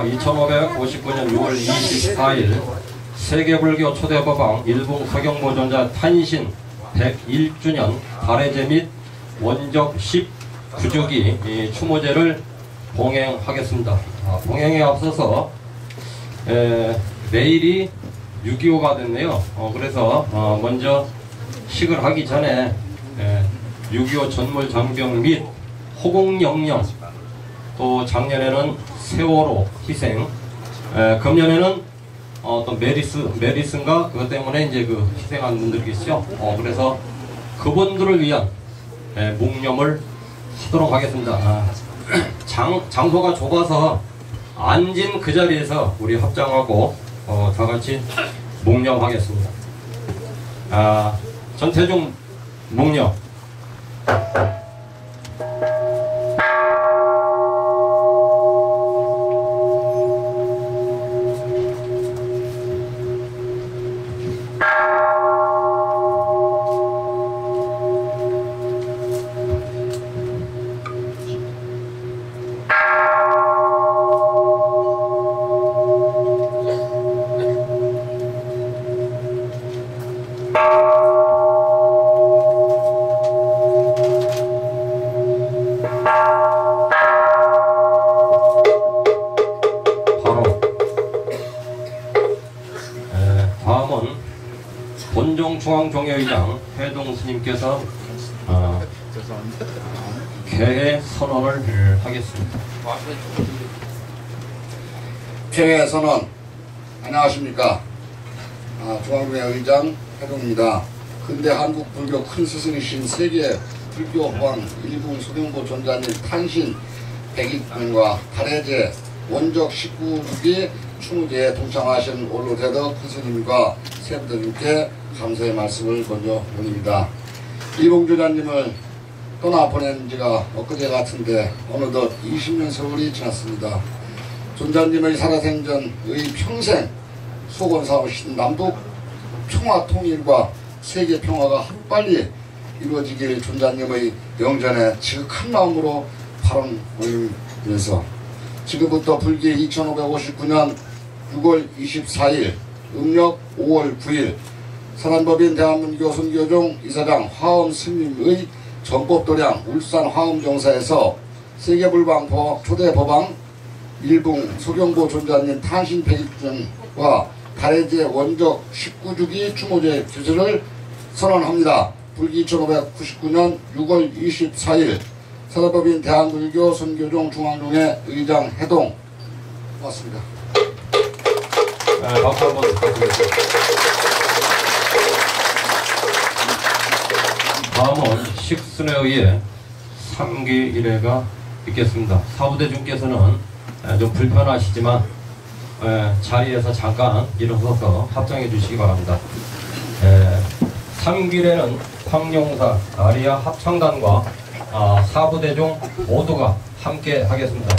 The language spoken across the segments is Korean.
2559년 6월 24일 세계불교 초대법왕 일봉 서경보존자 탄신 101주년 발해제 및 원적 19주기 추모제를 봉행하겠습니다. 봉행에 앞서서 내일이 6.25가 됐네요. 그래서 먼저 식을 하기 전에 6.25 전몰 장병 및 호국영령, 또 작년에는 세월호 희생, 금년에는 또 메리스인가 그것 때문에 이제 그 희생한 분들이 계시죠. 그래서 그분들을 위한 묵념을 하도록 하겠습니다. 장소가 좁아서 앉은 그 자리에서 우리 합장하고 다 같이 묵념하겠습니다. 전태중 묵념. 중앙종회의장 해동 스님께서 개회 선언을 하겠습니다. 개회 선언. 안녕하십니까. 중앙종회의장 해동입니다. 근대 한국 불교 큰 스승이신 세계 불교 법왕 일봉 서경보 존자님 탄신 100일과 발해제 원적 19주기 추모제에 동참하신 올로대덕 큰 스님과 세부대님께 감사의 말씀을 먼저 올립니다. 일봉 존자님을 떠나보낸 지가 엊그제 같은데 어느덧 20년 세월이 지났습니다. 존자님의 살아생전의 평생 소원 삼으신 남북 평화 통일과 세계 평화가 빨리 이루어지길 존자님의 영전에 지극한 마음으로 발언 올리면서 지금부터 불기 2559년 6월 24일 음력 5월 9일 선한법인 대한문교 선교종 이사장 화엄 스님의 전법도량 울산 화엄정사에서 세계불방 초대법왕 일봉 서경보 존자님 탄신 100일전과 발해제 원적 19주기 추모제 개최를 선언합니다. 불기 2599년 6월 24일 선한법인 대한문교 선교종 중앙종회 의장 해동. 고맙습니다. 박수 한번 부탁드리겠습니다. 다음은 식순에 의해 3기 일회가 있겠습니다. 사부대중께서는 좀 불편하시지만 자리에서 잠깐 일어서서 합장해 주시기 바랍니다. 3기일에는 황룡사 아리아 합창단과 사부대중 모두가 함께 하겠습니다.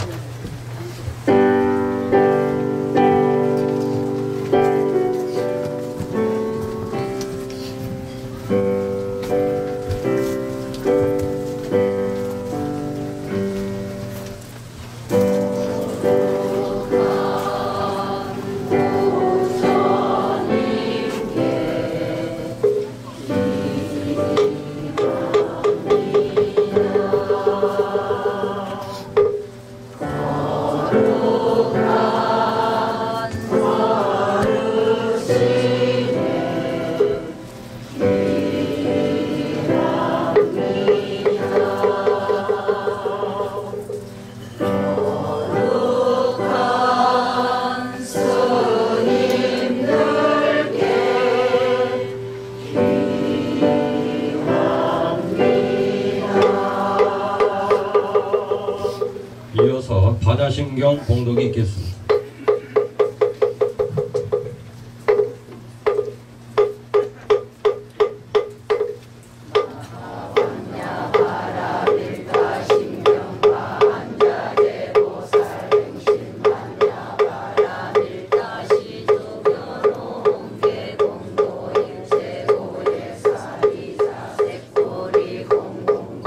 이어서 반야심경 봉독이 있겠습니다.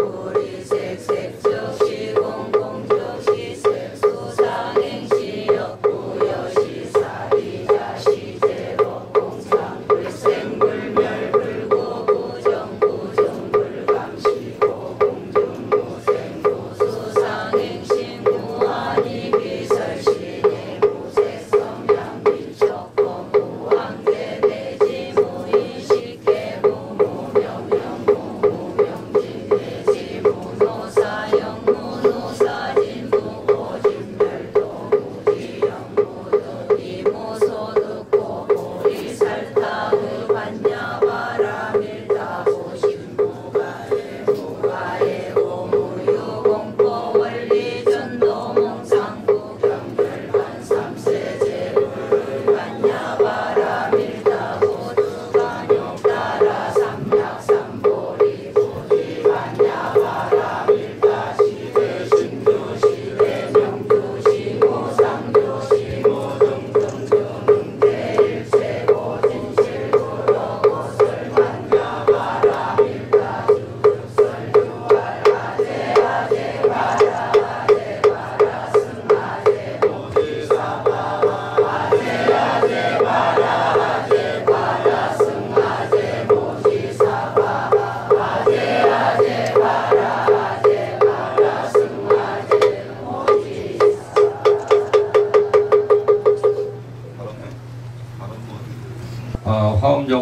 시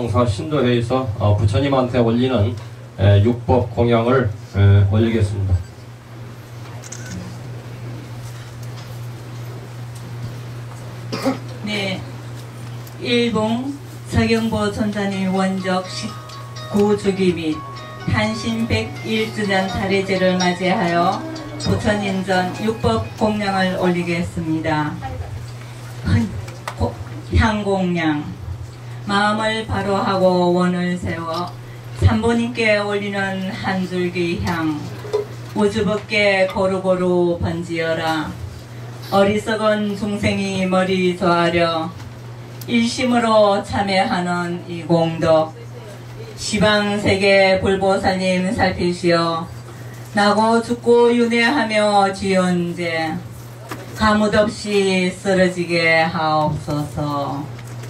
판영사 신도회에서 부처님한테 올리는 육법 공양을 올리겠습니다. 네, 일봉 서경보 전자님 원적 19주기 및 탄신 101주년 달해제를 맞이하여 부처님전 육법 공양을 올리겠습니다. 향공양 마음을 바로 하고 원을 세워 삼보님께 올리는 한 줄기 향 우주법계 고루고루 번지어라. 어리석은 중생이 머리 조아려 일심으로 참여하는 이 공덕 시방세계 불보살님 살피시어 나고 죽고 윤회하며 지연제 가뭇없이 쓰러지게 하옵소서.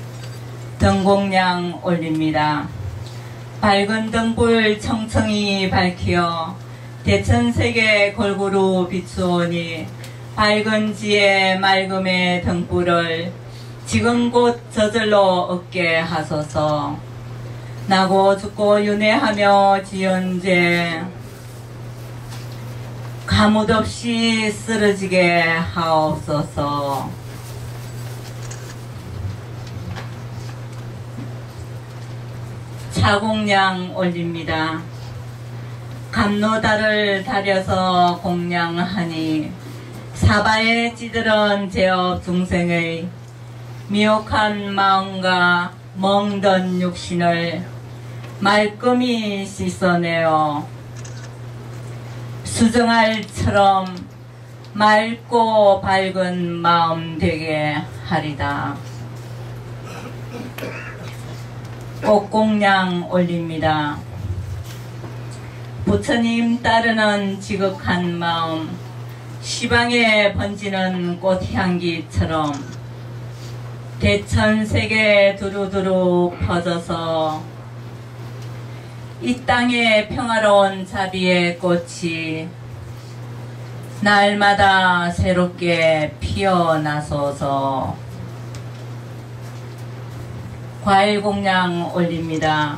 등공양 올립니다. 밝은 등불 청청히 밝히어 대천세계 골고루 비추오니 밝은 지혜 맑음의 등불을 지금 곧 저절로 얻게 하소서. 나고 죽고 윤회하며 지연제 가뭇없이 쓰러지게 하옵소서. 차공양 올립니다. 감로달을 다려서 공양하니 사바에 찌들은 제업 중생의 미혹한 마음과 멍든 육신을 말끔히 씻어내어 수정알처럼 맑고 밝은 마음 되게 하리다. 꽃공양 올립니다. 부처님 따르는 지극한 마음 시방에 번지는 꽃향기처럼 대천세계 두루두루 퍼져서 이 땅의 평화로운 자비의 꽃이 날마다 새롭게 피어나소서. 과일공양 올립니다.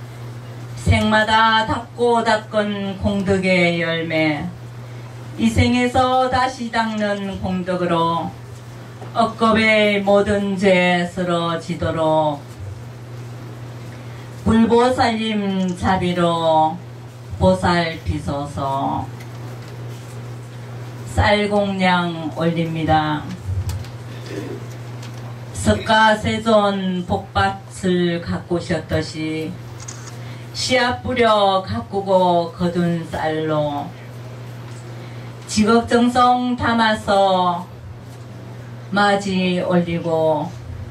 생마다 닦고 닦은 공덕의 열매 이 생에서 다시 닦는 공덕으로 억겁의 모든 죄 쓰러지도록 불보살님 자비로 보살피소서. 쌀공양 올립니다. 석가세존 복밭을 가꾸셨듯이 씨앗 뿌려 가꾸고 거둔 쌀로 직업정성 담아서 맞이 올리고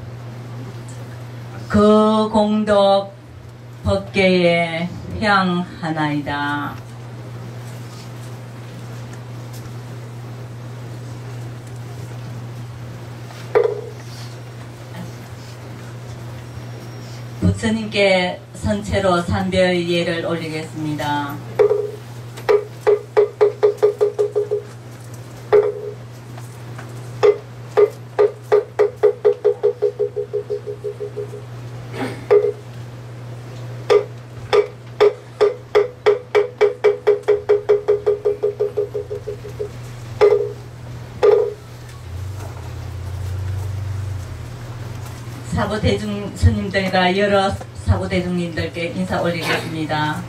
그 공덕 법계에 향하나이다. 부처님께 선체로 삼별 예를 올리겠습니다. 사부대중 스님들과 여러 사부대중님들께 인사 올리겠습니다.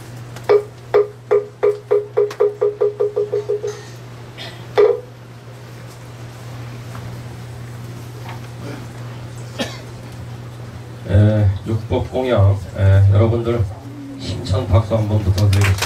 육법 공양 여러분들 힘찬 박수 한번 부탁드리겠습니다.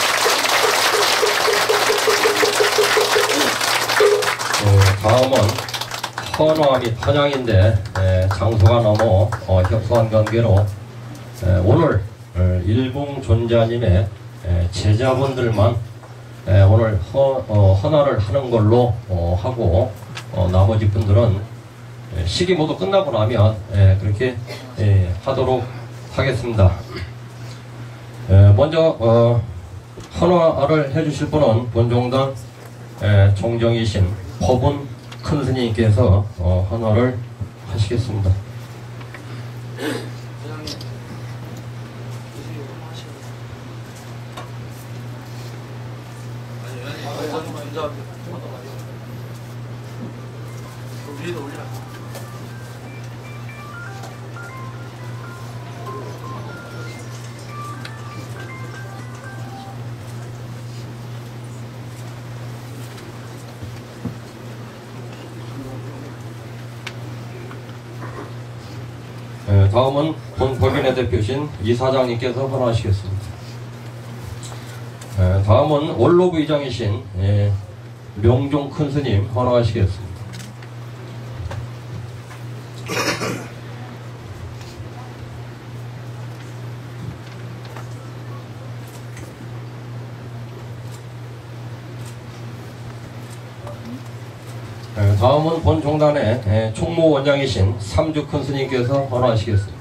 다음은 헌화 및 환양인데 장소가 너무 협소한 관계로 오늘 일봉존자님의 제자분들만 오늘 헌화를 하는 걸로 하고 나머지 분들은 식이 모두 끝나고 나면 그렇게 하도록 하겠습니다. 먼저 헌화를 해주실 분은 본종단 종정이신 법운 큰 스님께서 헌화를 하시겠습니다. 다음은 본 법인의 대표신 이사장님께서 헌화하시겠습니다. 다음은 원로부 의장이신 명종 큰스님 헌화하시겠습니다. 다음은 본 종단의 총무원장이신 삼주 큰스님께서 헌화하시겠습니다.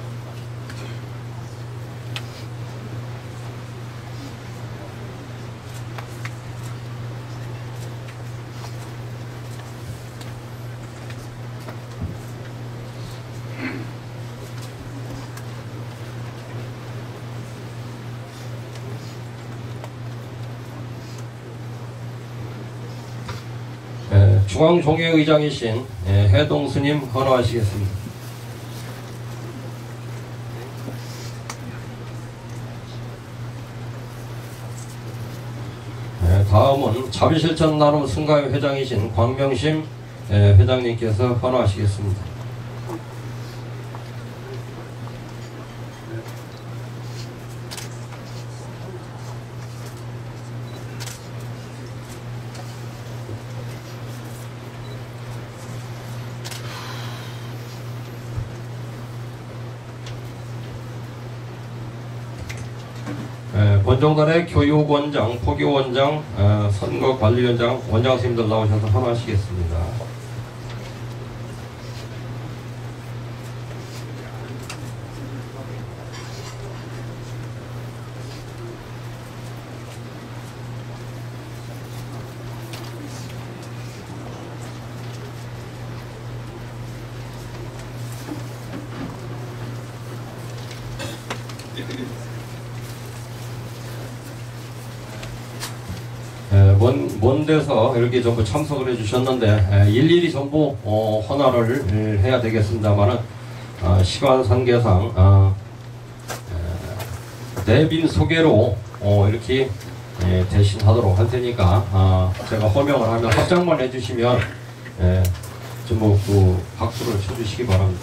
중앙종회의장이신 해동스님 헌화하시겠습니다. 다음은 자비실천 나눔 승가회 회장이신 광명심 회장님께서 헌화하시겠습니다. 본종단의 교육원장, 포교원장, 선거관리위원장, 원장 선생님들 나오셔서 헌화하시겠습니다. 먼 데서 이렇게 전부 참석을 해주셨는데 일일이 전부 헌화를 해야 되겠습니다만은 시간 관계상 내빈 소개로 이렇게 대신하도록 할 테니까 제가 호명을 하면 합장만 해주시면 전부 그 박수를 쳐주시기 바랍니다.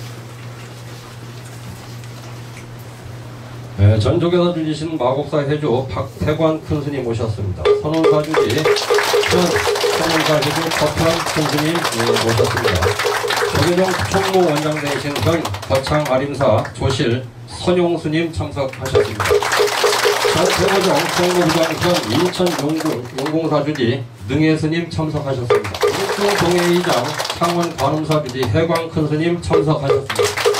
전족에서 주지신 마곡사 해조 박태관 큰스님 모셨습니다. 선원사 주지 선원사 해조 법한 큰스님 모셨습니다. 조계종 총무원장 되신 현 거창 아림사 조실 선용스님 참석하셨습니다. 전태고종 총무부장 현 인천 용공사 주지 능혜스님 참석하셨습니다. 일중동회의장 창원 관음사 주지 해광 큰스님 참석하셨습니다.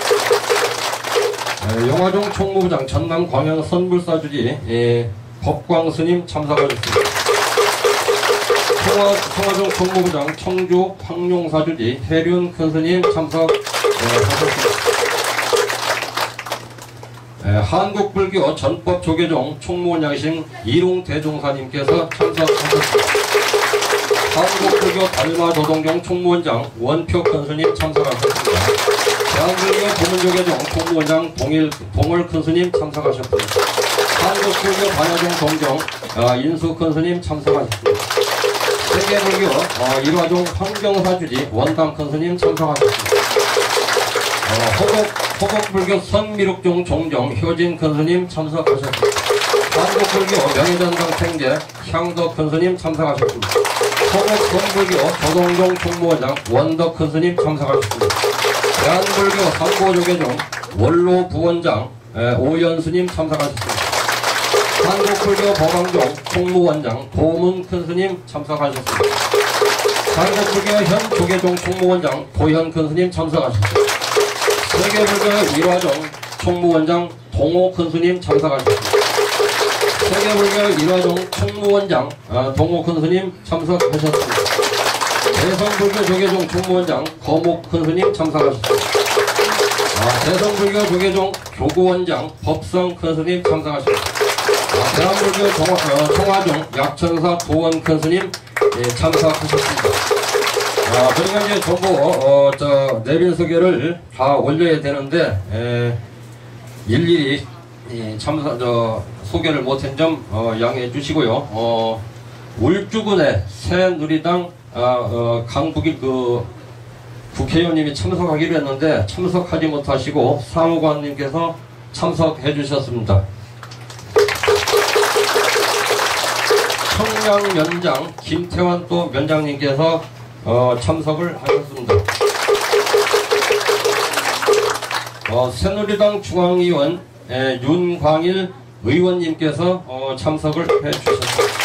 영화종 총무부장 전남 광양 선불사주지 법광스님 참석하셨습니다. 청화종 총무부장 청주 황룡사주지 해륜 큰스님 참석하셨습니다. 한국불교 전법 조계종 총무원장이신 이롱대종사님께서 참석하셨습니다. 한국불교 달마조동종 총무원장 원표 큰스님 참석하셨습니다. 대한불교 도문조계종 총무원장 동을 큰스님 참석하셨습니다. 한국불교 반야종 동정 인수 큰스님 참석하셨습니다. 세계불교 일화종 환경사주지 원담 큰스님 참석하셨습니다. 호곡불교 선미륵종 종정 효진 큰스님 참석하셨습니다. 한국불교 명예전당 생제 향덕 큰스님 참석하셨습니다. 호곡선불교 조동종 총무원장 원덕 큰스님 참석하셨습니다. 대한불교 삼보조계종 원로 부원장 오연스님 참석하셨습니다. 한국불교 법왕종 총무원장 도문 큰스님 참석하셨습니다. 한국불교 현 조계종 총무원장 도현 큰스님 참석하셨습니다. 세계불교 일화종 총무원장 동호 큰스님 참석하셨습니다. 세계불교 일화종 총무원장 동호 큰스님 참석하셨습니다. 대성불교 조계종 총무원장 거목 큰스님 참석하셨습니다. 대성불교 조계종 교구원장 법성 큰스님 참석하셨습니다. 대한불교 청화중 약천사 도원큰 스님 참석하셨습니다. 그리고 이제 전부 내빈 소개를 다 올려야 되는데 일일이 소개를 못한 점 양해해 주시고요. 울주군의 새누리당 강북일 국회의원님이 참석하기로 했는데 참석하지 못하시고 사무관님께서 참석해 주셨습니다. 청량면장 김태환 또 면장님께서 참석을 하셨습니다. 새누리당 중앙위원 윤광일 의원님께서 참석을 해 주셨습니다.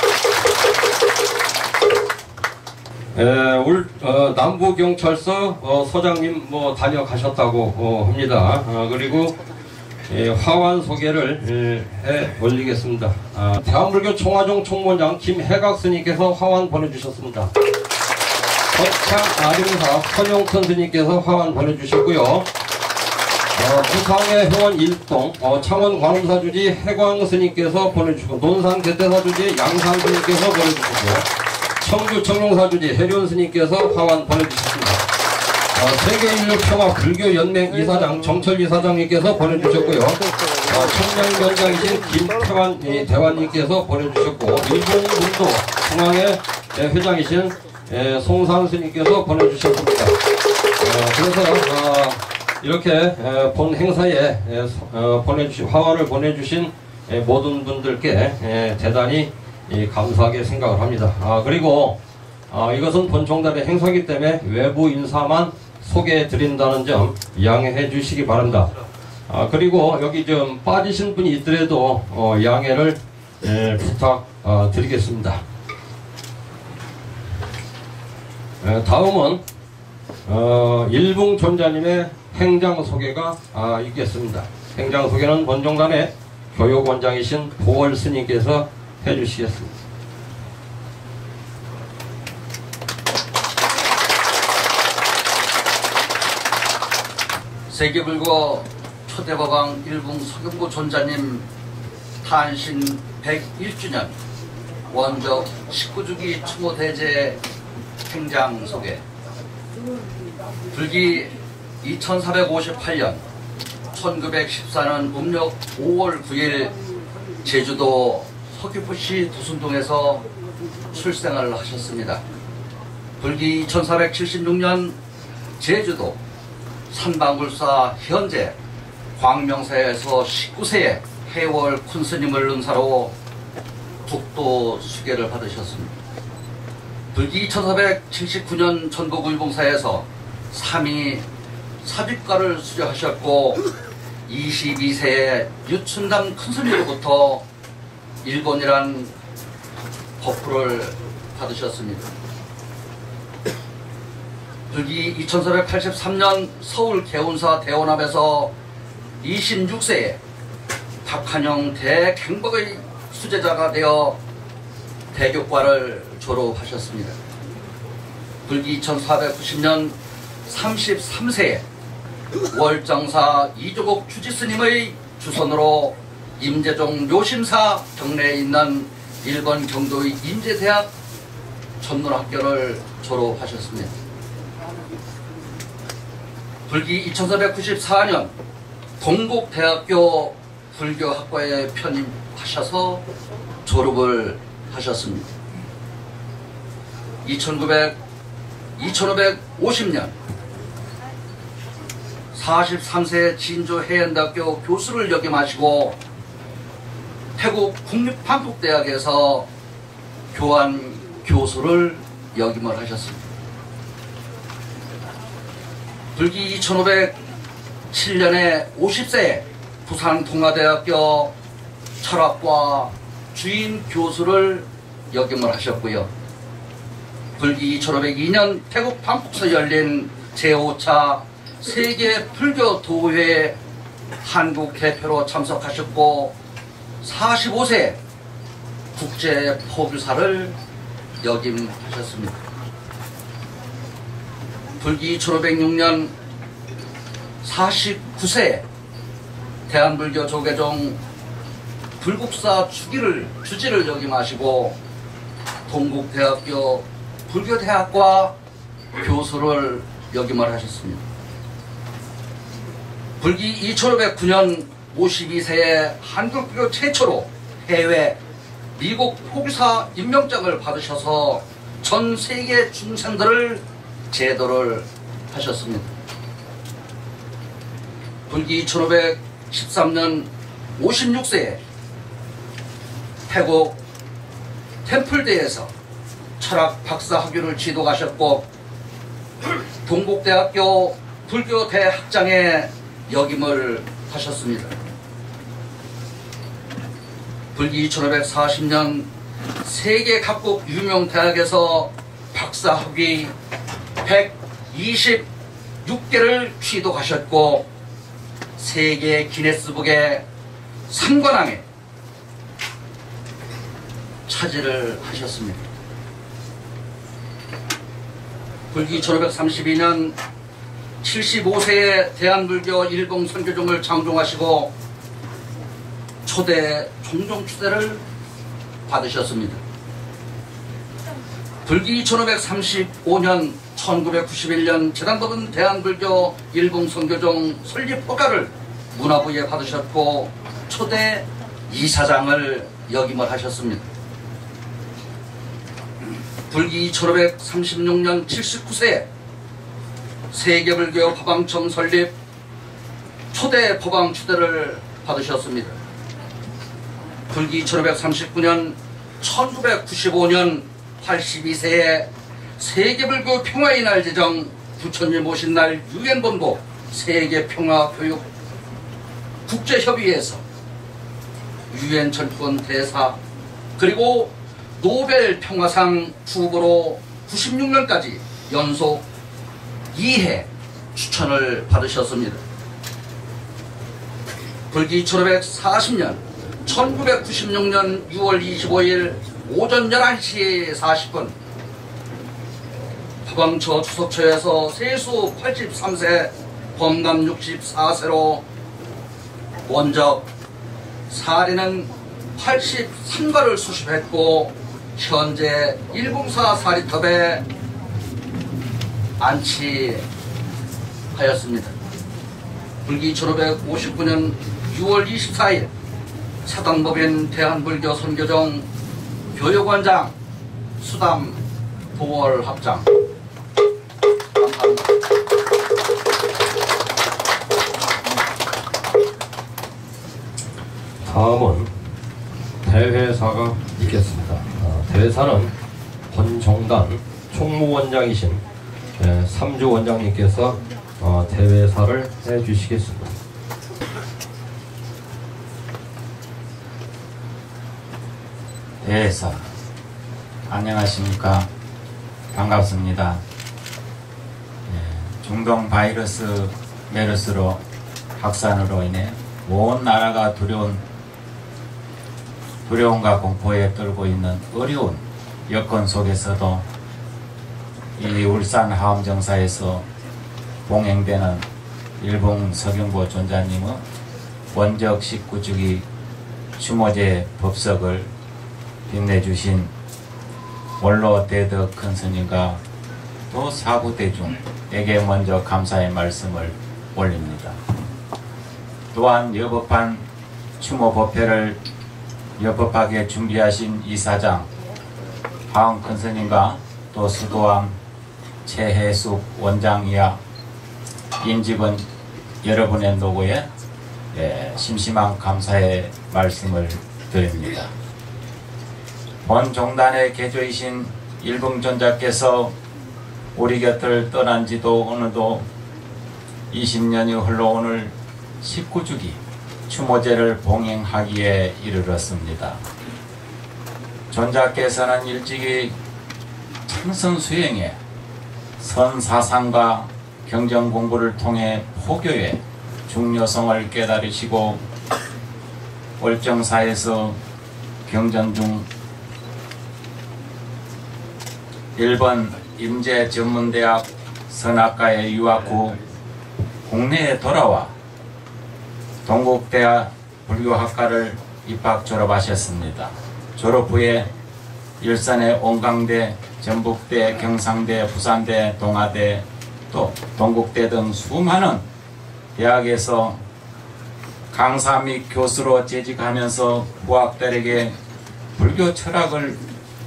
남부경찰서 소장님 다녀가셨다고 합니다. 그리고 화환 소개를 해 올리겠습니다. 대한불교 청화중 총무장 김해각 스님께서 화환 보내주셨습니다. 거창 아림사 선용천 스님께서 화환 보내주셨고요. 부상의 회원 일동 창원 관음사주지 해광 스님께서 보내주시고 논산 개태사주지 양산 스님께서 보내주셨고 청주 청룡사주지 해륜 스님께서 화환 보내주셨습니다. 세계인류평화 불교연맹 이사장 정철 이사장님께서 보내주셨고요. 청량면장이신 김태환 대관님께서 보내주셨고 일본문도 중앙회 회장이신 송산 스님께서 보내주셨습니다. 그래서 이렇게 본 행사에 화환을 보내주신 모든 분들께 대단히 감사하게 생각을 합니다. 그리고 이것은 본총단의 행사이기 때문에 외부 인사만 소개해 드린다는 점 양해해 주시기 바랍니다. 그리고 여기 좀 빠지신 분이 있더라도 양해를 부탁드리겠습니다. 다음은 일붕존자님의 행장 소개가 있겠습니다. 행장 소개는 본총단의 교육원장이신 보월 스님께서 해주시겠습니다. 세계불교 초대법왕 일붕 서경보 존자님 탄신 101주년 원적 19주기 추모대제 행장 소개. 불기 2458년 1914년 음력 5월 9일 제주도 서귀포시 두순동에서 출생을 하셨습니다. 불기 1476년 제주도 산방불사 현재 광명사에서 19세에 해월 쿤스님을 은사로 국도 수계를 받으셨습니다. 불기 1479년 전북의봉사에서 3위 사직과를 수료하셨고 22세에 유춘담 큰스님으로부터 일본이란 법부를 받으셨습니다. 불기 2483년 서울 개운사 대원합에서 26세에 박한영 대갱박의 수제자가 되어 대교과를 졸업하셨습니다. 불기 2490년 33세에 월정사 이조국 주지스님의 주선으로 임재종 요심사 경내에 있는 일본 경도의 인제대학 전문학교를 졸업하셨습니다. 불기 2494년 동국대학교 불교학과에 편입하셔서 졸업을 하셨습니다. 2550년 43세 진주 해연대학교 교수를 역임하시고 태국 국립한국대학에서 교환 교수를 역임을 하셨습니다. 불기 2507년에 50세에 부산통화대학교 철학과 주임 교수를 역임을 하셨고요. 불기 2502년 태국 방콕에서 열린 제5차 세계 불교 도회 한국 대표로 참석하셨고 45세 국제 포교사를 역임하셨습니다. 불기 1506년 49세 대한불교 조계종 불국사 주지를 역임하시고 동국대학교 불교대학과 교수를 역임을 하셨습니다. 불기 2509년 52세에 한국교 최초로 해외 미국 포교사 임명장을 받으셔서 전 세계 중생들을 제도를 하셨습니다. 불기 1513년 56세에 태국 템플대에서 철학 박사 학위를 취득하셨고 동국대학교 불교대학장에 역임을 하셨습니다. 불기 1540년 세계 각국 유명 대학에서 박사 학위 126개를 취득하셨고 세계 기네스북의 3관왕에 차지를 하셨습니다. 불기 1532년 75세에 대한불교 일봉선교종을 창종하시고 초대 종종추대를 받으셨습니다. 불기 1535년 1991년 재단법인 대한불교 일봉선교종 설립허가를 문화부에 받으셨고 초대 이사장을 역임을 하셨습니다. 불기 1536년 79세에 세계불교 법왕청 설립 초대 법왕 추대를 받으셨습니다. 불기 1539년 1995년 82세에 세계불교 평화의 날 제정 부처님 오신 날 유엔본부 세계평화교육 국제협의회에서 유엔 철권 대사 그리고 노벨 평화상 후보로 96년까지 연속 2회 추천을 받으셨습니다. 불기 1540년 1996년 6월 25일 오전 11시 40분 법왕처 주석처에서 세수 83세 범감 64세로 원적 사리는 83가를 수습했고 현재 일봉사 사리탑에 안치하였습니다. 불기 1559년 6월 24일 사당법인 대한불교 선교종 교육원장 수담 도월합장. 감사합니다. 다음은 대회사가 있겠습니다. 대회사는 본종단 총무원장이신 삼주 원장님께서 대회사를 해주시겠습니다. 대회사 안녕하십니까. 반갑습니다. 중동 바이러스 메르스로 확산으로 인해 온 나라가 두려움과 공포에 떨고 있는 어려운 여건 속에서도 이 울산 하암정사에서 봉행되는 일봉 서경보 존자님의 원적 19주기 추모제 법석을 빛내주신 원로 대덕 큰 스님과 또 사부대중에게 먼저 감사의 말씀을 올립니다. 또한 여법한 추모 법회를 여법하게 준비하신 이사장 하은 큰 스님과 또 수도암 최혜숙 원장이야 임직원 여러분의 노고에 심심한 감사의 말씀을 드립니다. 본 종단의 개조이신 일봉존자께서 우리 곁을 떠난 지도 어느덧 20년이 흘러 오늘 19주기 추모제를 봉행하기에 이르렀습니다. 존자께서는 일찍이 참선수행에 선사상과 경전공부를 통해 포교의 중요성을 깨달으시고 월정사에서 경전 중 일본 임제전문대학 선학과에 유학 후 국내에 돌아와 동국대학 불교학과를 입학 졸업하셨습니다. 졸업 후에 일산의 온강대, 전북대, 경상대, 부산대, 동아대, 또 동국대 등 수많은 대학에서 강사 및 교수로 재직하면서 후학들에게 불교 철학을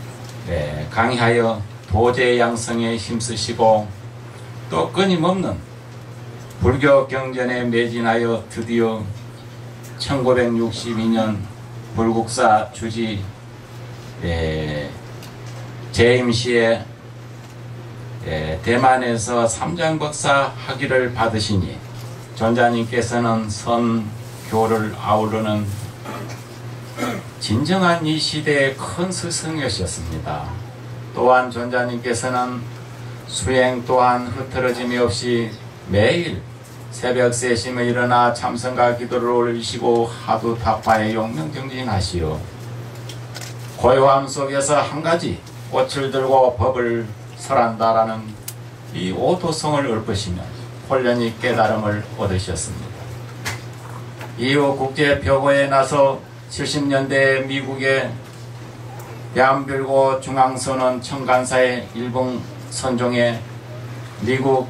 강의하여 도제 양성에 힘쓰시고 또 끊임없는 불교 경전에 매진하여 드디어 1962년 불국사 주지 재임시에 대만에서 삼장법사 학위를 받으시니 전자님께서는 선교를 아우르는 진정한 이 시대의 큰 스승이셨습니다. 또한 전자님께서는 수행 또한 흐트러짐이 없이 매일 새벽 3시에 일어나 참선과 기도를 올리시고 하두 타파에 용명정진하시오. 고요함 속에서 한 가지 꽃을 들고 법을 설한다라는 이 오도성을 읊으시며 홀연히 깨달음을 얻으셨습니다. 이후 국제표고에 나서 70년대 미국의 대한불교 중앙선언 청간사의 일본 선종에 미국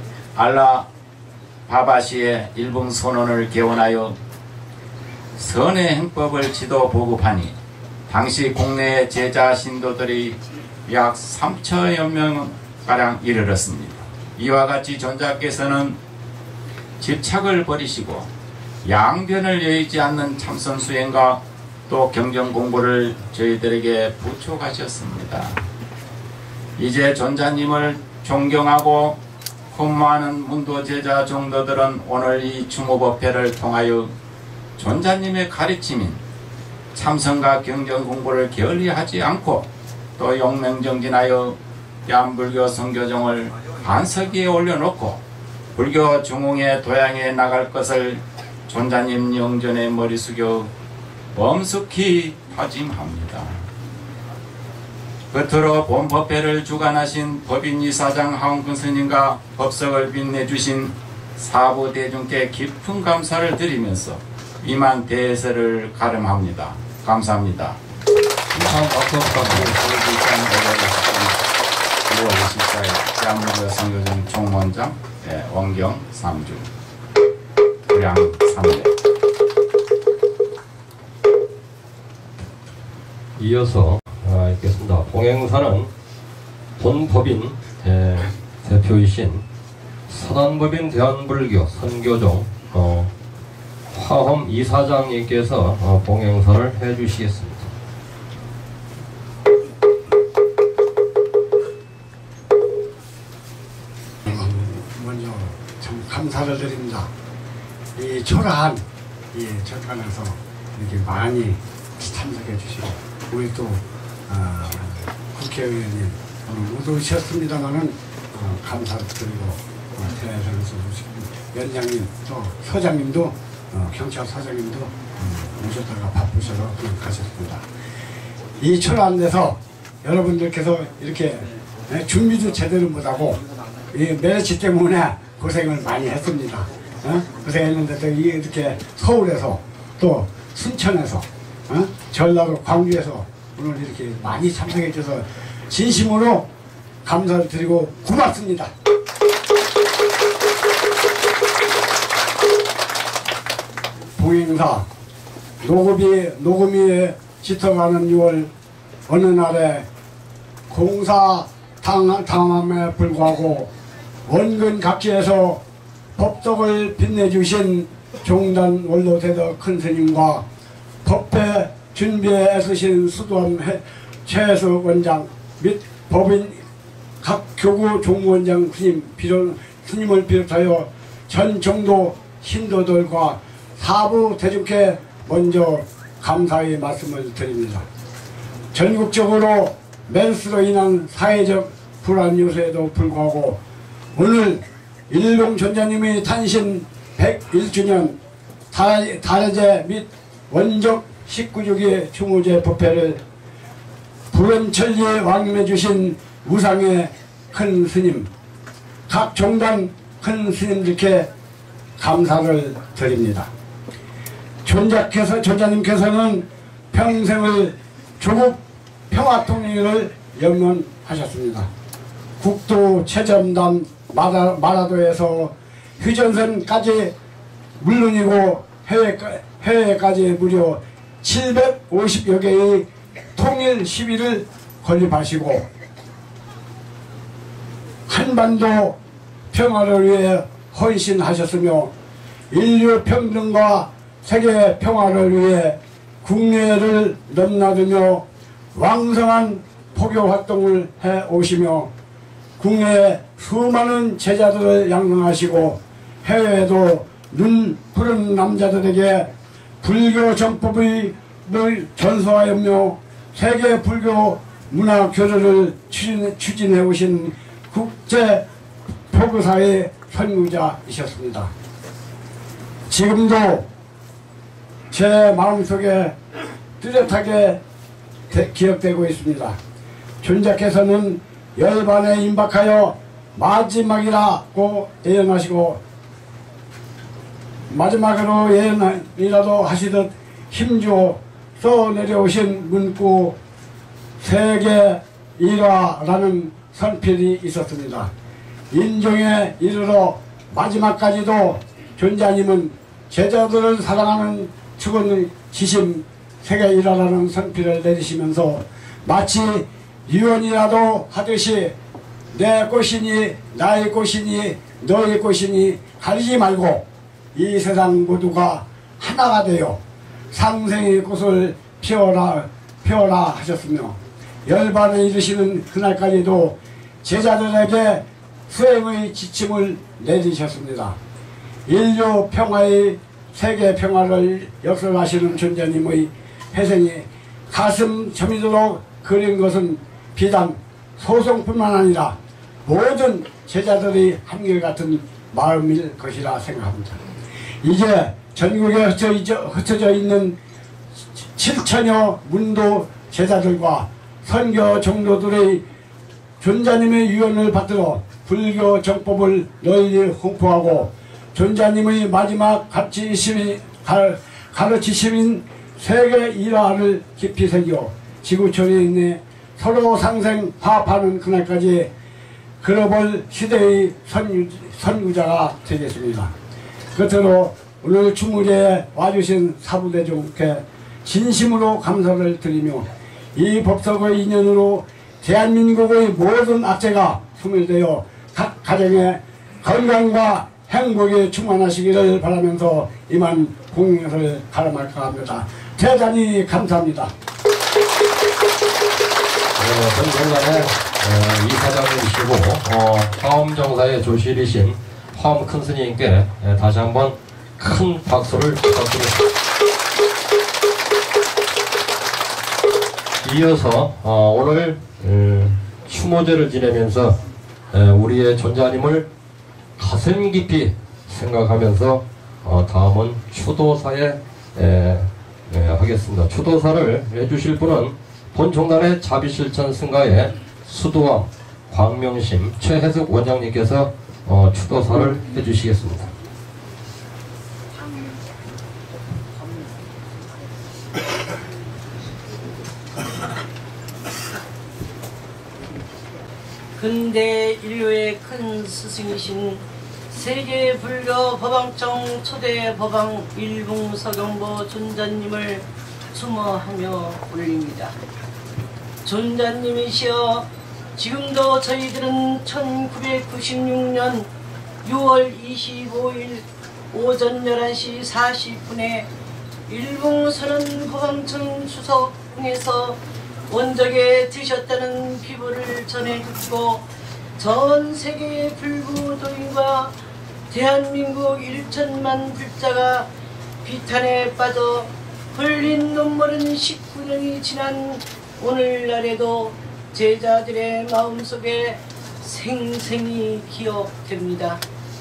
알라바바시의 일본 선언을 개원하여 선의 행법을 지도 보급하니 당시 국내 제자 신도들이 약 3천여 명가량 이르렀습니다. 이와 같이 전자께서는 집착을 버리시고 양변을 여의지 않는 참선 수행과 또 경전 공부를 저희들에게 부촉하셨습니다. 이제 전자님을 존경하고 흠모하는 문도 제자 종도들은 오늘 이 추모법회를 통하여 전자님의 가르침인 참선과 경전 공부를 게을리하지 않고 또 용맹정진하여 대한불교 선교정을 반석위에 올려놓고 불교 중흥의 도양에 나갈 것을 전자님 영전에 머리 숙여 엄숙히 다짐합니다. 끝으로 본법회를 주관하신 법인이사장 하원근 스님과 법석을 빛내주신 사부대중께 깊은 감사를 드리면서 이만 대해서를 가름합니다. 감사합니다. 다음 박수 부탁드립니다. 6월 24일 대한불교 선교정 총원장 원경 3주 불양 3대. 이어서 읽겠습니다. 봉행사는 본법인 대표이신 사단법인 대한불교 선교종 화엄 이사장님께서 봉행사를 해주시겠습니다. 먼저 참 감사를 드립니다. 이 초라한 이 절간에서 이렇게 많이 참석해 주시고 우리 또 국회의원님 못 오셨습니다만은 감사를 드리고 대회에서 오시고 위원장님 또 서장님도 경찰 서장님도 오셨다가 바쁘셔서 가셨습니다. 이 초라한 데서 여러분들께서 이렇게 준비도 제대로 못하고 이 메르시 때문에 고생을 많이 했습니다. 고생했는데도 이렇게 서울에서 또 순천에서 전라도 광주에서 오늘 이렇게 많이 참석해 주셔서 진심으로 감사를 드리고 고맙습니다. 봉행사 녹음이 짙어가는 6월 어느 날에 공사 당함에 불구하고 원근 각지에서 법덕을 빛내주신 종단 원로대도 큰 스님과 법회 준비에 애쓰신 수도원 최수 원장 및 법인 각 교구 종원장 스님을 비롯하여 전 정도 신도들과 사부 대중께 먼저 감사의 말씀을 드립니다. 전국적으로 맨스로 인한 사회적 불안 요소에도 불구하고 오늘 일봉 전자님의 탄신 101주년 다례제 및 원적 19주기 추모제 법회를 불원천리에 왕림해 주신 우상의 큰 스님, 각 종단 큰 스님들께 감사를 드립니다. 전자님께서는 평생을 조국 평화통일을 염원하셨습니다. 국도 최전단 마라도에서 휴전선까지 물론이고 해외까지 무려 750여 개의 통일 시위를 건립하시고 한반도 평화를 위해 헌신하셨으며 인류 평등과 세계 평화를 위해 국내를 넘나들며 왕성한 포교 활동을 해오시며 국내에 수많은 제자들을 양성하시고 해외에도 눈 푸른 남자들에게 불교 정법을 전수하였며 세계 불교 문화 교류를 추진해 오신 국제 포교사의 선구자이셨습니다. 지금도 제 마음속에 뚜렷하게 기억되고 있습니다. 존자께서는 열반에 임박하여 마지막이라고 예언하시고 마지막으로 예언이라도 하시듯 힘주어 써내려오신 문구 세계 일화라는 선필이 있었습니다. 인종에 이르러 마지막까지도 존자님은 제자들을 사랑하는 축원의 지심 세계 일화라는 선필을 내리시면서 마치 유언이라도 하듯이 내 꽃이니 나의 꽃이니 너의 꽃이니 가리지 말고 이 세상 모두가 하나가 되어 상생의 꽃을 피워라 하셨으며 열반에 이르시는 그날까지도 제자들에게 수행의 지침을 내리셨습니다. 인류 평화의 세계 평화를 역설하시는 존자님의 회생이 가슴 저미도록 그린 것은 비단 소송뿐만 아니라 모든 제자들이 한결같은 마음일 것이라 생각합니다. 이제 전국에 흩어져 있는 7천여 문도 제자들과 선교 종로들의 존자님의 유언을 받들어 불교 정법을 널리 홍보하고 존자님의 마지막 가르치심인 세계 일화를 깊이 새겨 지구촌에 있는 서로 상생 화합하는 그날까지 글로벌 시대의 선구자가 되겠습니다. 끝으로 오늘 충무제에 와주신 사부대중께 진심으로 감사를 드리며 이 법석의 인연으로 대한민국의 모든 악재가 소멸되어 각 가정의 건강과 행복에 충만하시기를 바라면서 이만 공연을 가름할까 합니다. 대단히 감사합니다. 전공간에 이사장님이시고 화엄정사의 조실이신 화엄 큰 스님께 다시 한번 큰 박수를 부탁드립니다. 이어서 오늘 추모제를 지내면서 우리의 존자님을 가슴 깊이 생각하면서 다음은 추도사에 하겠습니다. 추도사를 해주실 분은 본총단의 자비실천 승가의 수도왕 광명심 최혜숙 원장님께서 추도사를 해주시겠습니다. 근대 인류의 큰 스승이신 세계 불교 법왕청 초대 법왕 일봉서경보 존자님을 추모하며 올립니다. 존자님이시여 지금도 저희들은 1996년 6월 25일 오전 11시 40분에 일봉선언 법왕청 수석궁에서 원적에 드셨다는 비보를 전해 듣고 전 세계의 불구도인과 대한민국 1천만 불자가 비탄에 빠져 흘린 눈물은 19년이 지난 오늘날에도 제자들의 마음속에 생생히 기억됩니다.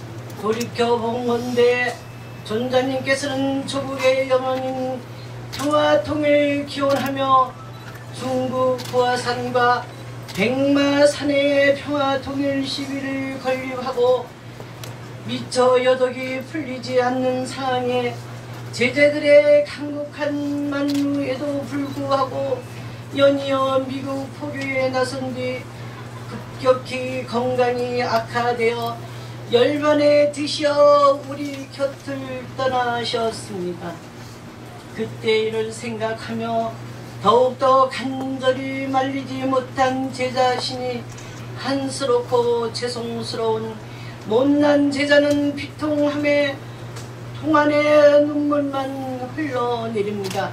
돌이켜본건대 존자님께서는 조국의 영원인 평화통일 기원하며 중국 부하산과 백마산의 평화통일 시위를 건립하고 미처 여독이 풀리지 않는 상황에 제자들의 강국한 만류에도 불구하고 연이어 미국 포교에 나선 뒤 급격히 건강이 악화되어 열반에 드시어 우리 곁을 떠나셨습니다. 그때 일을 생각하며 더욱더 간절히 말리지 못한 제 자신이 한스럽고 죄송스러운 못난 제자는 비통함에 통안에 눈물만 흘러내립니다.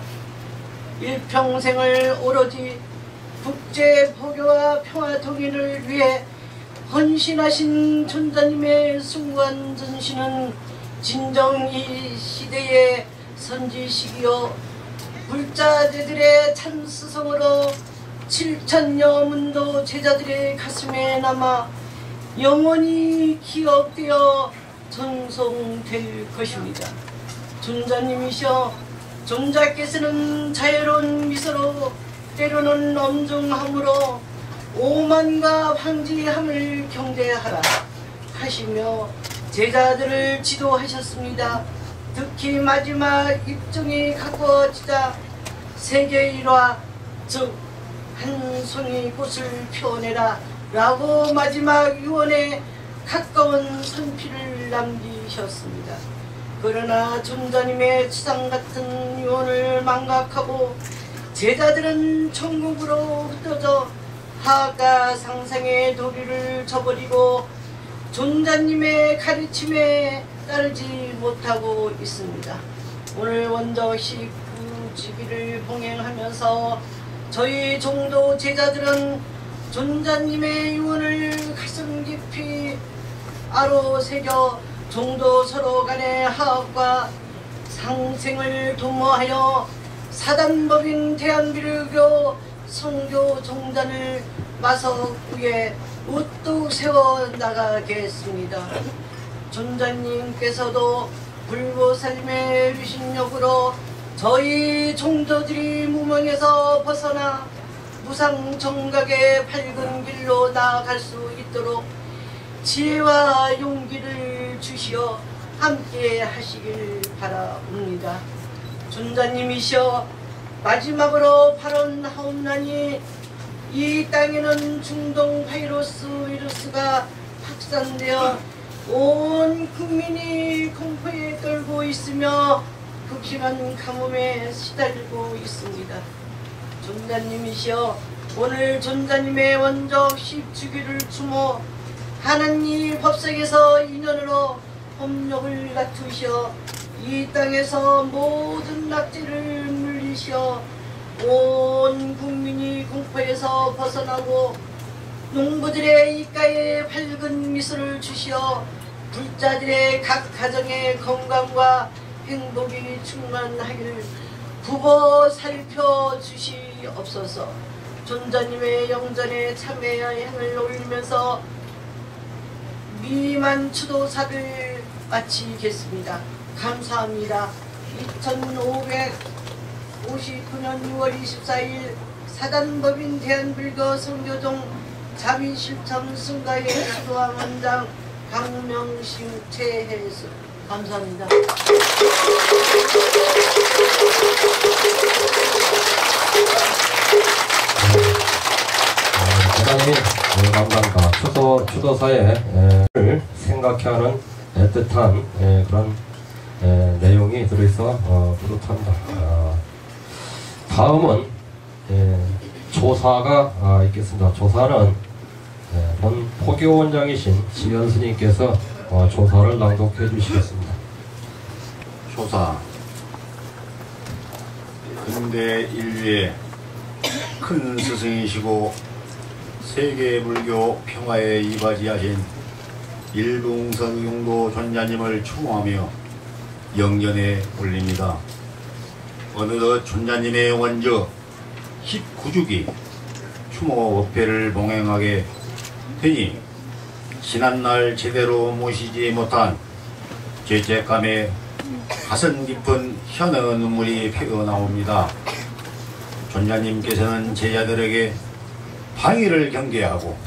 일평생을 오로지 국제 포교와 평화 통일을 위해 헌신하신 존자님의 숭고한 전신은 진정 이 시대의 선지식이요 불자제들의 참스성으로 7천여 문도 제자들의 가슴에 남아 영원히 기억되어 전송될 것입니다. 존자님이셔 존자께서는 자유로운 미소로 때로는 엄중함으로 오만과 황지함을 경계하라 하시며 제자들을 지도하셨습니다. 특히 마지막 입종이 가까워지자 세계 일화 즉 한 송이 꽃을 피워내라 라고 마지막 유언에 가까운 선피를 남기셨습니다. 그러나 존자님의 추상같은 유언을 망각하고 제자들은 천국으로 흩어져 하가 상상의 도리를 저버리고 존자님의 가르침에 따르지 못하고 있습니다. 오늘 원저식 부지기를 봉행하면서 저희 종도 제자들은 존자님의 유언을 가슴 깊이 아로새겨 종도 서로 간의 화합과 상생을 도모하여 사단법인 대한비례교 성교 종단을 마석 위에 우뚝 세워 나가겠습니다. 존자님께서도 불보살님의 유신력으로 저희 종도들이 무명에서 벗어나 무상정각의 밝은 길로 나아갈 수 있도록 지혜와 용기를 주시어 함께 하시길 바라옵니다. 존자님이시여 마지막으로 발언하옵나니 이 땅에는 중동 바이러스 위루스가 확산되어 온 국민이 공포에 떨고 있으며 극심한 가뭄에 시달리고 있습니다. 존자님이시여 오늘 존자님의 원적 10주기를 추모 하나님 법석에서 인연으로 법력을 갖추시어 이 땅에서 모든 낙제를 물리시어 온 국민이 공포에서 벗어나고 농부들의 입가에 밝은 미소를 주시어 불자들의 각 가정의 건강과 행복이 충만하기를 부보 살펴주시옵소서. 존자님의 영전에 참회의 행을 올리면서 미만 추도사를 마치겠습니다. 감사합니다. 2559년 6월 24일 사단법인 대한불교 선교종 자민실천 승가의 수도왕 원장 강명심 최혜수 감사합니다. 대단히 감사합니다. 추도사의 생각해 하는 애틋한 그런 내용이 들어있어 뿌듯합니다. 다음은 조사가 있겠습니다. 조사는 본 포교원장이신 지연 스님께서 조사를 낭독해 주시겠습니다. 조사. 근대 인류의 큰 스승이시고 세계 불교 평화에 이바지하신 일봉선 용도 존자님을 추모하며 영전에 올립니다. 어느덧 존자님의 원저 19주기 추모 법회를 봉행하게 되니 지난날 제대로 모시지 못한 죄책감에 가슴 깊은 현의 눈물이 피어나옵니다. 존자님께서는 제자들에게 방위를 경계하고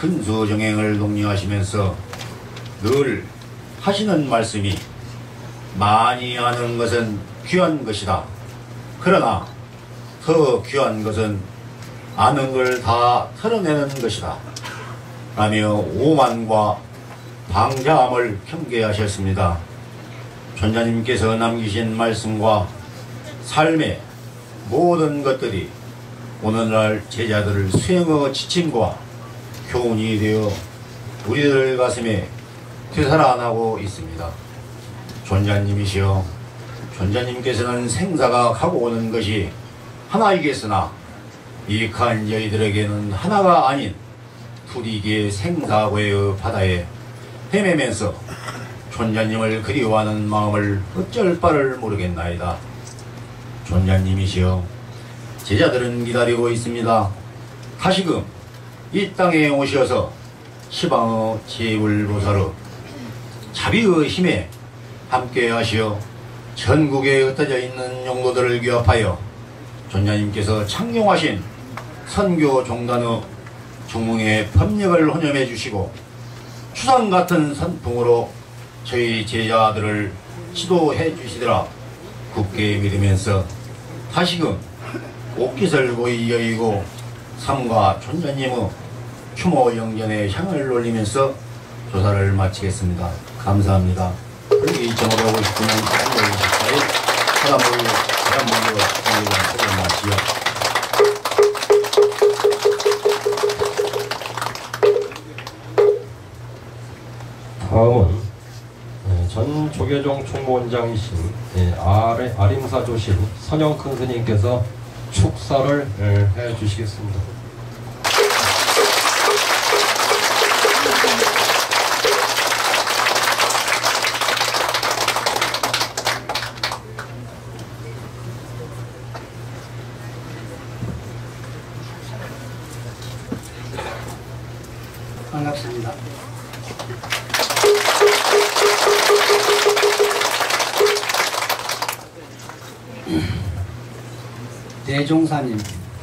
근수정행을 독려하시면서 늘 하시는 말씀이 많이 아는 것은 귀한 것이다. 그러나 더 귀한 것은 아는 걸 다 털어내는 것이다. 라며 오만과 방자함을 경계하셨습니다. 존자님께서 남기신 말씀과 삶의 모든 것들이 오늘날 제자들을 수행의 지침과 교훈이 되어 우리들 가슴에 되살아나고 있습니다. 존자님이시여, 존자님께서는 생사가 가고 오는 것이 하나이겠으나 이익한 저희들에게는 하나가 아닌 둘이 개 생사고의 바다에 헤매면서 존자님을 그리워하는 마음을 어쩔 바를 모르겠나이다. 존자님이시여, 제자들은 기다리고 있습니다. 다시금 이 땅에 오셔서 시방의 제불보살의 자비의 힘에 함께 하시어 전국에 흩어져 있는 용도들을 규합하여 존자님께서 창용하신 선교 종단의 중흥의 법력을 혼념해 주시고 추상 같은 선풍으로 저희 제자들을 지도해 주시더라 굳게 믿으면서 다시금 옥깃을 고이 여의고 삼가 존자님의 추모 영전에 향을 올리면서 조사를 마치겠습니다. 감사합니다. 그리고 2559년 3월 24일 사단불교 대한불교 선교장 소개 마치요. 다음은 전 조계종 총무원장이신 아림사 조실 선영 큰 스님께서 축사를 해 주시겠습니다. 반갑습니다. 대종사님,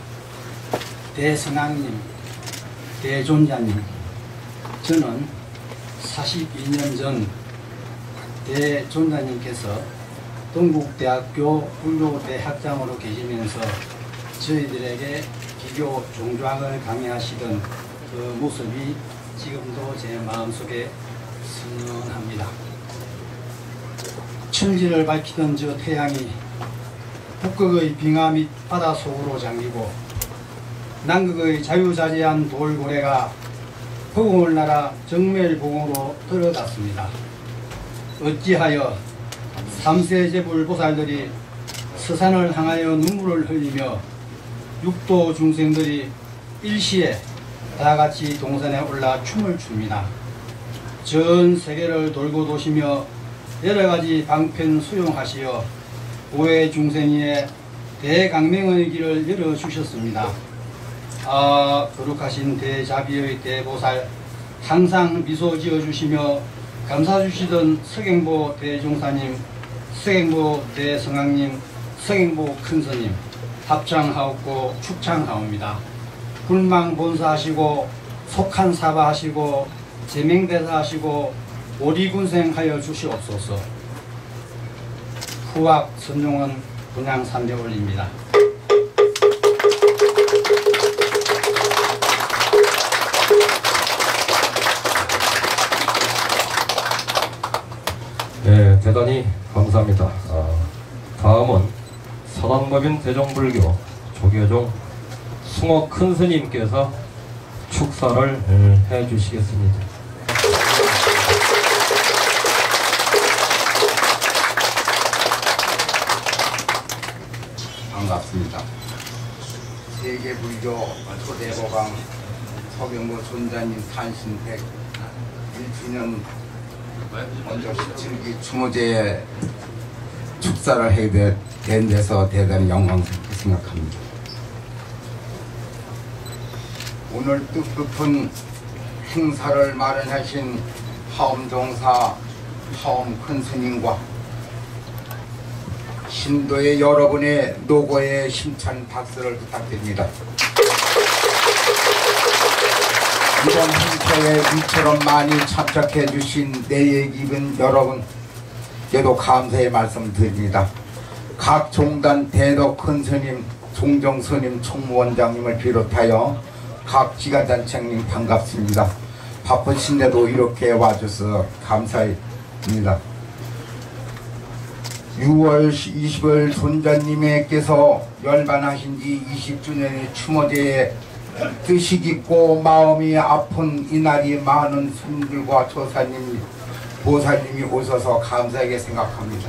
대승왕님, 대존자님, 저는 42년 전 대존자님께서 동국대학교 불교대학장으로 계시면서 저희들에게 기교 종조학을 강의하시던 그 모습이 지금도 제 마음속에 선명합니다. 천지를 밝히던 저 태양이 북극의 빙하 및 바다 속으로 잠기고 남극의 자유자재한 돌고래가 허공을 날아 정멸봉으로 들어갔습니다. 어찌하여 삼세제불 보살들이 서산을 향하여 눈물을 흘리며 육도 중생들이 일시에 다같이 동산에 올라 춤을 춥니다. 전 세계를 돌고 도시며 여러가지 방편 수용하시어 오해 중생의 대강명의 길을 열어주셨습니다. 아, 거룩하신 대자비의 대보살, 항상 미소 지어주시며 감사주시던 석행보 대종사님, 석행보 대성왕님, 석행보 큰스님 합창하옵고 축창하옵니다. 불망본사하시고 속한사바하시고 제명대사하시고 오리군생하여 주시옵소서. 후학 선종은 분양 3대 올립니다. 네, 대단히 감사합니다. 다음은 선언법인 대종불교 조계종 숭어 큰 스님께서 축사를 해 주시겠습니다. 반갑습니다. 세계불교 초대보강 서경보 존자님 탄신 101주년 원적 17기 추모제에 축사를 하게 된 데서 대단히 영광스럽게 생각합니다. 오늘 뜻깊은 행사를 마련하신 하엄종사 하엄 큰 스님과 신도의 여러분의 노고에 힘찬 박수를 부탁드립니다. 이번 행사에 이처럼 많이 참석해 주신 내의 기분 여러분, 저도 감사의 말씀을 드립니다. 각 종단 대덕 큰 스님, 종정 스님, 총무원장님을 비롯하여 각 지간단장님 반갑습니다. 바쁘신데도 이렇게 와줘서 감사합니다. 6월 20일 존자님께서 열반하신 지 20주년의 추모제에 뜻이 깊고 마음이 아픈 이날이 많은 스님들과 조사님, 보살님이 오셔서 감사하게 생각합니다.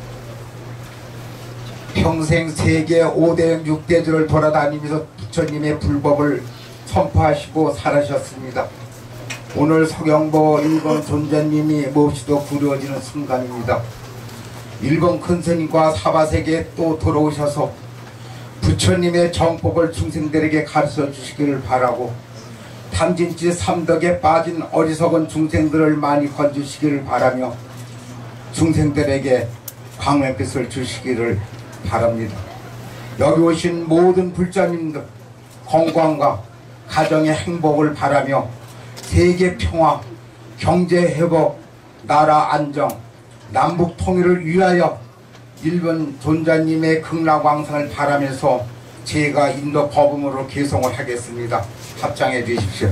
평생 세계 5대 6대들을 돌아다니면서 부처님의 불법을 선포하시고 살아셨습니다. 오늘 서경보 일본 존자님이 몹시도 부러워지는 순간입니다. 일본 큰스님과 사바세계에 또 돌아오셔서 부처님의 정법을 중생들에게 가르쳐 주시기를 바라고 탐진치 삼덕에 빠진 어리석은 중생들을 많이 건주시기를 바라며 중생들에게 광명빛을 주시기를 바랍니다. 여기 오신 모든 불자님들 건강과 가정의 행복을 바라며 세계 평화, 경제 회복, 나라 안정, 남북 통일을 위하여 일본 존자님의 극락왕성을 바라면서 제가 인도 법음으로 개송을 하겠습니다. 합장해 주십시오.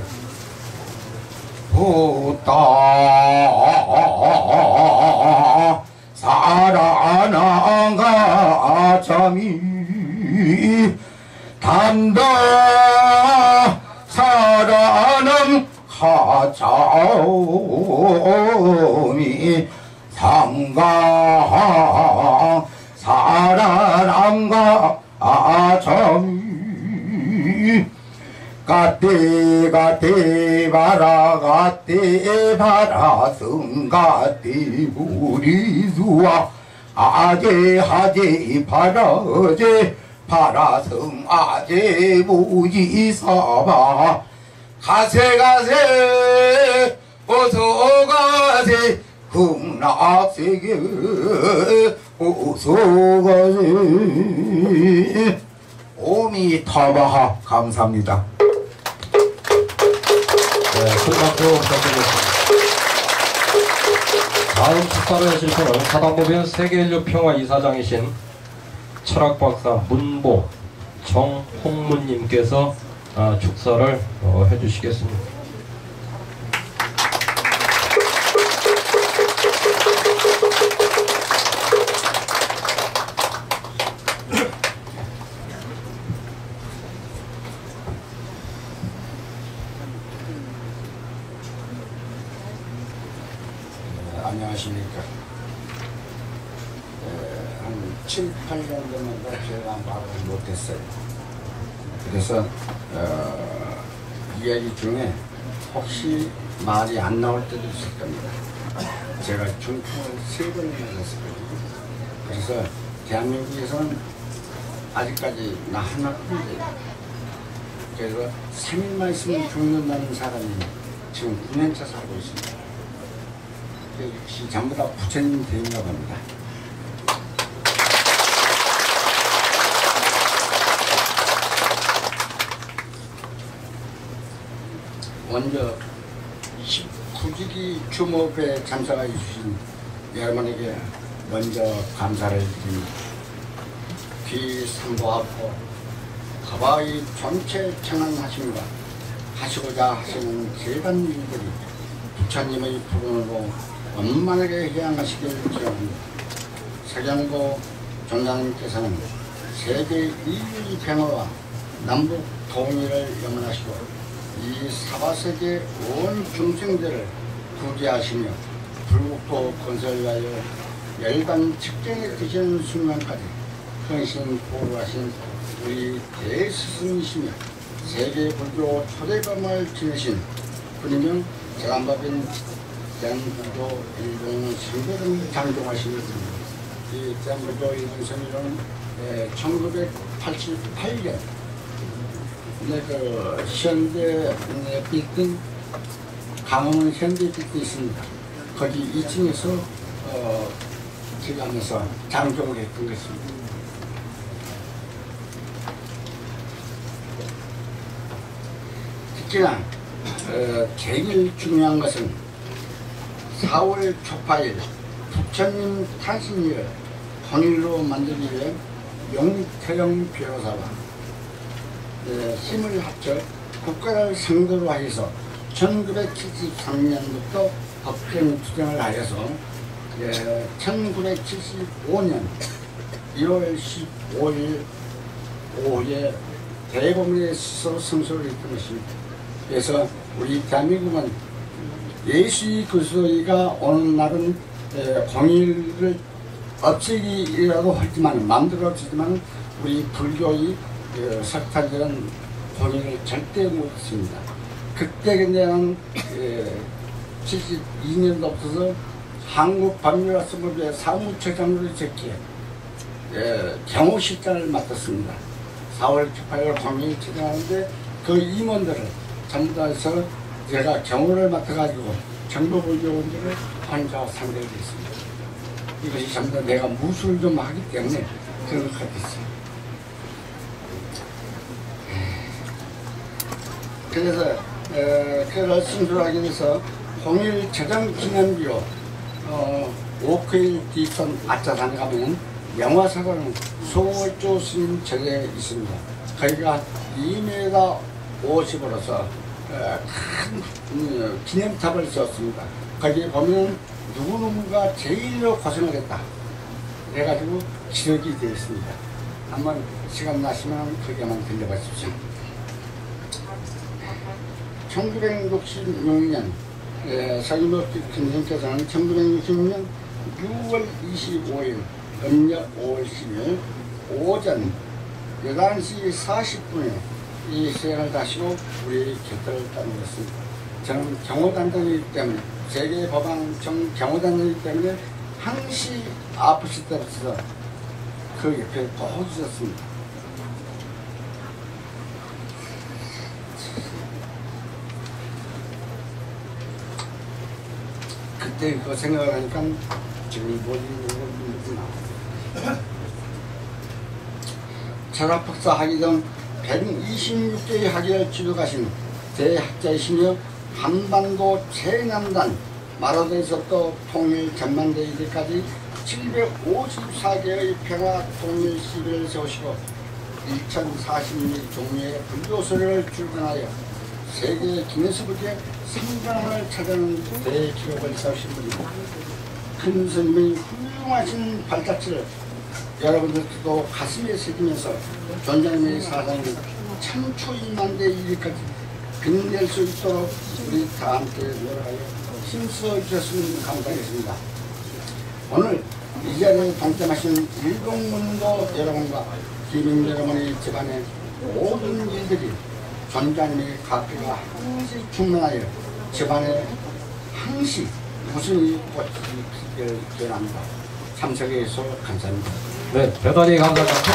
보다 사랑아가 잠이 단다 사랑은 하자오미 상가 사랑함과 아점이 가떼 바라 성가떼 우리수와 아제 바라제 바라성 아제 무지사바 가세 어서 가세 극락세계 어서 가세 오미타바하. 감사합니다. 네, 큰 박수 부탁드리겠습니다. 다음 축사를 하실 분은 사단법인 세계인류평화 이사장이신 철학박사 문보 정홍문님께서 축사를 해주시겠습니다. 안녕하십니까. 한 7, 8년 전부터 제가 말을 못했어요. 그래서 이야기 중에 혹시 말이 안 나올 때도 있을 겁니다. 제가 중풍을 3번이나 했었거든요. 그래서 대한민국에서는 아직까지 나 하나뿐이에요. 그래서 3일만 있으면 죽는다는 사람이 지금 9년차 살고 있습니다. 역시 전부 다 부처님 대인가 봅니다. 먼저 19주기 추모에 참석해 주신 여러분에게 먼저 감사를 드립니다. 귀삼보하고 가바이 전체 청원하심과 하시고자 하시는 재단 일들이 부처님의 부름으로 원만하게 향하시길 기원합니다. 서경보 존자님께서는 세계 인류 평화와 남북 통일을 염원하시고 이 사바세계 온 중생들을 구제하시며 불국토 건설을 위하여 열반 측정에 드시는 순간까지 헌신 보호하신 우리 대스승이시며 세계 불교 초대감을 지내신 분이명 제간법인 대한불교 일본 선교를 장종하신 분입니다. 이 대한불교 일본 선교는 1988년 그 현대 빌딩 강원 현대 빌딩 있습니다. 거기 2층에서 들어가면서 장종을 했던 것입니다. 특히나 제일 중요한 것은 4월 초파일 부처님 탄신일을 공일로 만들기 위해 명태영 변호사와 힘을 합쳐 국가를 상대로 하여서 1973년부터 법정 투쟁을 하여서 1975년 1월 15일 오후에 대법원에 스스로 승소를 했던 것입니다. 그래서 우리 대한민국은 예수의 그리스도가 오는 날은 공의를 없애기라도 하지만 만들어지지만 우리 불교의 석탄이라는 공의를 절대 못했습니다. 그때 그냥 72년도부터 한국법률학습법의 사무처장으로 적기에 경호실장을 맡았습니다. 4월 18일 공의를 진행하는데 그 임원들을 전부 다 해서 제가 경호를 맡아가지고 정보불교원들을 혼자 상대를 했습니다. 이것이 전부 다 내가 무술을 좀 하기 때문에 그런 것 같았어요. 그래서 그걸 승소하기 위해서 공일 저장 기념비로 오크힐 뒷선 아짜산 가면 영화사관은 소월조 스님 절에 있습니다. 거기가 2m 50으로서 큰 기념탑을 지었습니다. 거기에 보면 누구누구가 제일로 고생을 했다 그래가지고 기록이 되어 있습니다. 한번 시간 나시면 거기만 들려보십시오. 1966년 서기목 선생님께서는 1966년 6월 25일 음력 5월 10일 오전 11시 40분에 이 수행을 다시고 우리 곁을 떠나셨습니다. 저는 경호단장이기 때문에 세계 법왕 경호단장이기 때문에 항시 아프실 때부터 그 옆에 도와주셨습니다. 그때 그 생각을 하니까 지금 머리 눈물이 나와요. 철학박사 하기 전 126개의 학위를 취득하신 대학자이시며 한반도 최남단 마라도에서부터 통일 전만대 이르기까지 754개의 평화 통일 시비를 세우시고 1040일 종류의 불교서를 출간하여 세계 기네스북에 상장을 차지하는 대기록을 세우신 분이고 큰 스님의 훌륭하신 발자취를 여러분들도 가슴에 새기면서 전장님의 사상이 참초이만대 이르기까지 빛낼 수 있도록 우리 다 함께 노력하여 힘써 주셨으면 감사하겠습니다. 오늘 이 자리에 동참하신 일동문도 여러분과 기민 여러분의 집안의 모든 일들이 전장님의 각기가 항시 충만하여 집안에 항시 무슨 꽃이 피기를 기원합니다. 참석해 주셔서 감사합니다. 네, 대단히 감사합니다.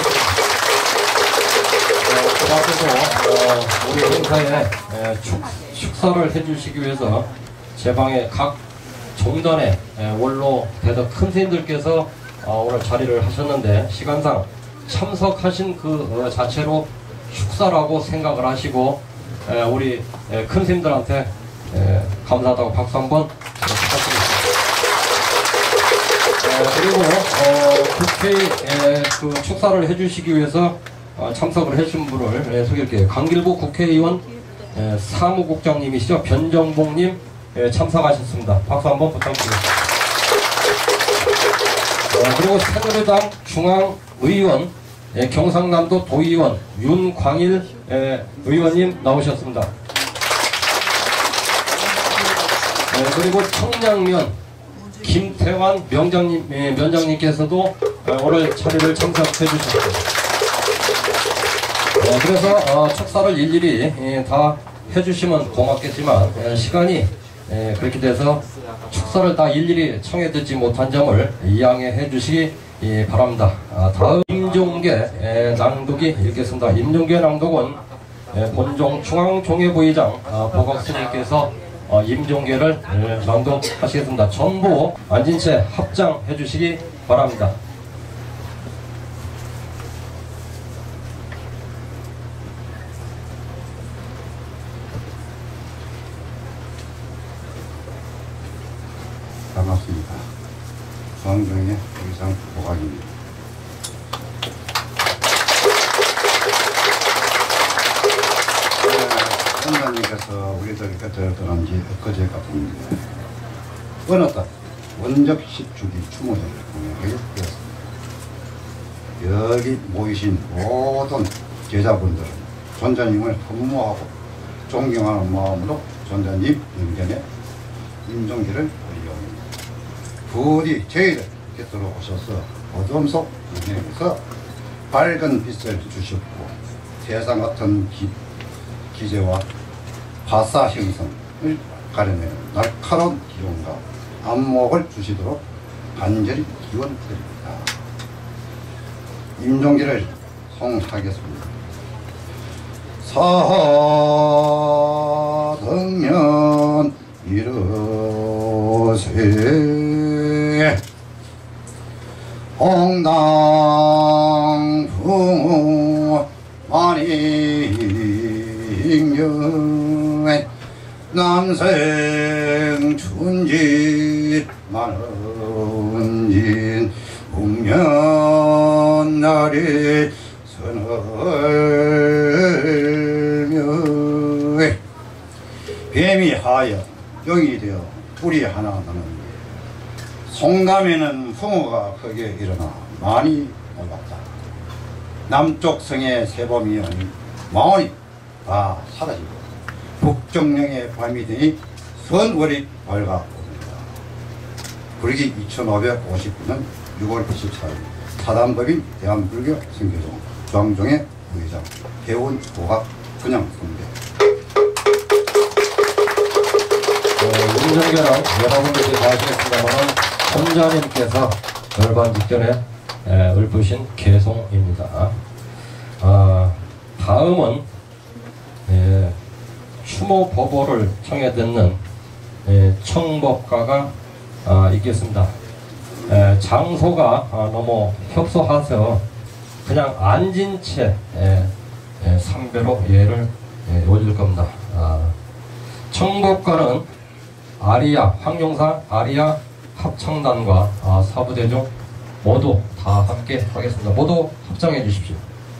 앞에서 우리 행사에 축사를 해주시기 위해서 제 방에 각 종단의 원로 대덕 큰 스님들께서 오늘 자리를 하셨는데 시간상 참석하신 그 자체로 축사라고 생각을 하시고 우리 큰 스님들한테 감사하다고 박수 한번 부탁드립니다. 그리고 그 축사를 해주시기 위해서 참석을 해주신 분을 소개할게요. 강길구 국회의원 사무국장님이시죠. 변정복님 참석하셨습니다. 박수 한번 부탁드립니다. 그리고 새누리당 중앙의원 경상남도 도의원 윤광일 의원님 나오셨습니다. 그리고 청량면 김태환 면장님께서도 오늘 자리를 참석해 주셨습니다. 그래서 축사를 일일이 다 해주시면 고맙겠지만 시간이 그렇게 돼서 축사를 다 일일이 청해 듣지 못한 점을 이양해 주시기 바랍니다. 다음 임종계 낭독이 읽겠습니다. 임종계 낭독은 본종 중앙종회부의장 보각스님께서 임종계를 낭독하시겠습니다. 전부 앉은 채 합장해 주시기 바랍니다. 반갑습니다. 정정의 의상 보관입니다. 선생님께서 우리들 곁을 떠난 지 엊그제 같은데 어느 날 원적 10주기 추모제를 공연하게 되었습니다. 여기 모이신 모든 제자분들은 전자님을 흠모하고 존경하는 마음으로 전자님 영전에 임종기를 올려옵니다. 부디 저희들 곁으로 오셔서 어둠 속 인생에서 밝은 빛을 주셨고 세상 같은 기제와 화사 형성을 가려내는 날카로운 기운과 안목을 주시도록 간절히 기원드립니다. 임종기를 송하겠습니다. 사등면 이르세 홍당풍 만익년 남생 춘짓 만은진 국년날이 서늘며 뱀이 하여 영이 되어 뿔이 하나 나는 송담에는 풍어가 크게 일어나 많이 올랐다. 남쪽 성의 세범이 마원이 다 사라지고 북정령의 밤이 되니 선월이 밝아옵니다. 불기 2559년 6월 24일 사단법인 대한불교 선교종 조항종의 의장 개원 고각 분양 선배. 임종교는 여러분들이 다 아시겠습니다만 선자님께서 열반 직전에 읊으신 개송입니다. 다음은 추모법보를 청해 듣는 청법가가 있겠습니다. 장소가 너무 협소해서 그냥 앉은 채 삼배로 예를 올릴 겁니다. 청법가는 아리아, 황룡사 아리아 합창단과 사부대중 모두 다 함께 하겠습니다. 모두 합창해 주십시오.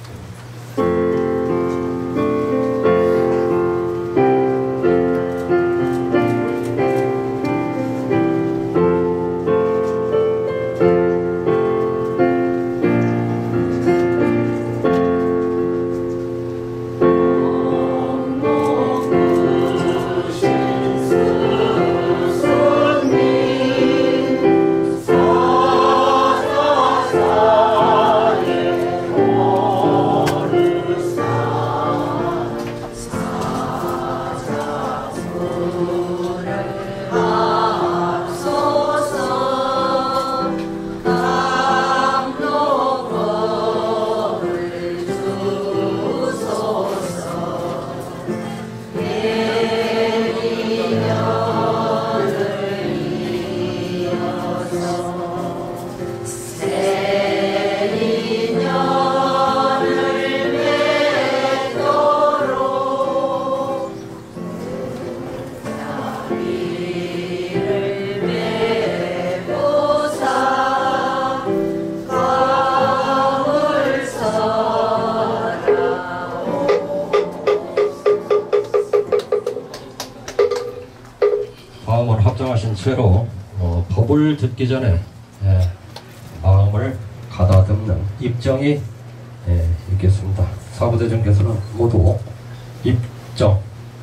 마음을 합정하신 채로 법을 듣기 전에 마음을 가다듬는 입정이 있겠습니다. 사부대중께서는 모두 입정.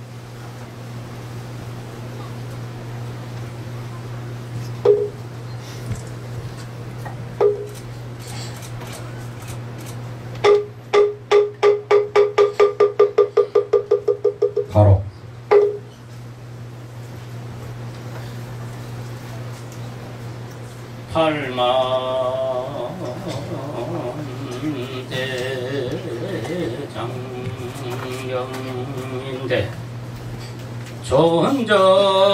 바로 팔만대장경인데 존저탄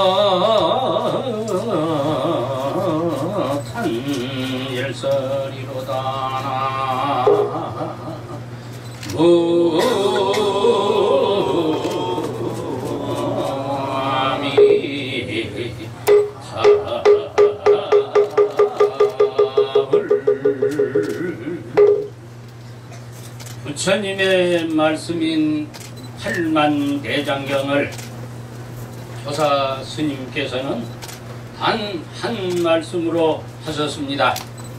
일설이로다 무함이 말씀인 8만 대장경을 조사 스님께서는 단 한 말씀으로 하셨습니다.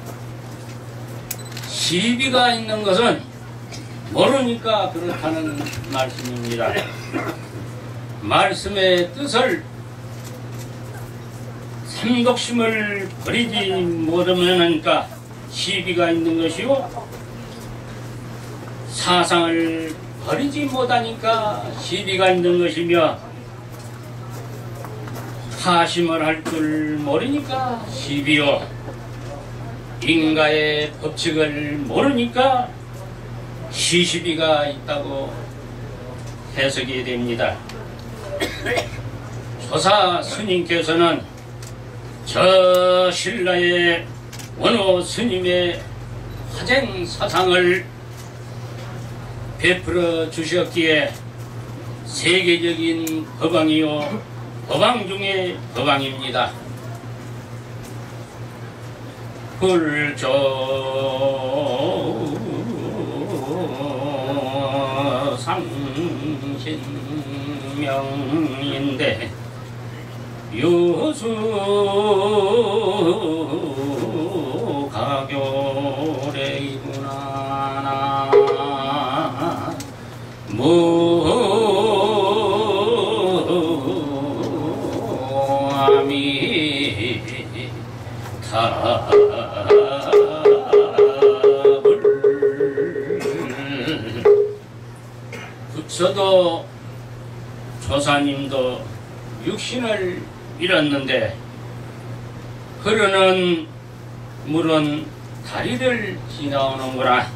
시비가 있는 것은 모르니까 그렇다는 말씀입니다. 말씀의 뜻을 삼독심을 버리지 못하니까 시비가 있는 것이요, 사상을 버리지 못하니까 시비가 있는 것이며, 하심을 할 줄 모르니까 시비요, 인가의 법칙을 모르니까 시시비가 있다고 해석이 됩니다. 조사 스님께서는 저 신라의 원호 스님의 화쟁 사상을 베풀어 주셨기에 세계적인 법왕이요, 법왕 중의 법왕입니다. 불조 상신명인데 유수 가교래이구나. 부처도 조사님도 육신을 잃었는데 흐르는 물은 다리를 지나오는구나.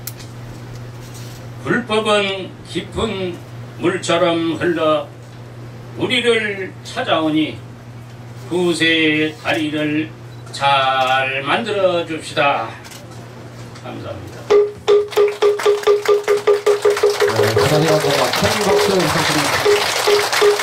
불법은 깊은 물처럼 흘러 우리를 찾아오니 후세의 다리를 잘 만들어 줍시다. 감사합니다. 네, 큰 박수 부탁드립니다.